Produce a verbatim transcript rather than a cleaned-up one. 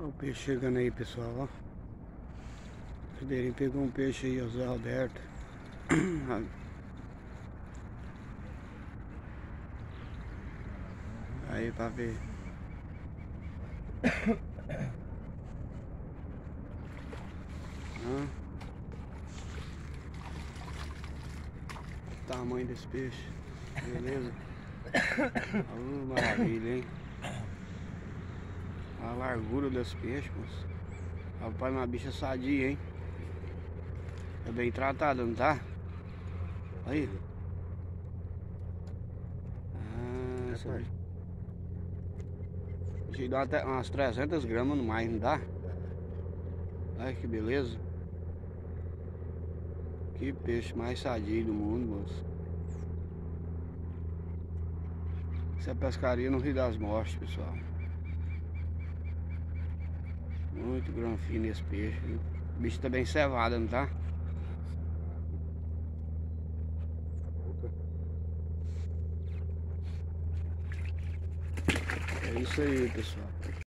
O peixe chegando aí, pessoal, ó. O Frederinho pegou um peixe aí, o Zé Roberto. Aí pra ver. Hã? O tamanho desse peixe. Beleza? Oh, maravilha, hein? A largura desse peixe, moço. Rapaz, uma bicha sadia, hein? É bem tratada, não tá? Aí. Ah, essa bicha. Bicho dá até umas trezentas gramas no mais, não dá? Olha que beleza. Que peixe mais sadio do mundo, moço. Isso é pescaria no Rio das Mortes, pessoal. Muito granfino esse peixe, viu? O bicho tá bem cevado, não tá? É isso aí, pessoal.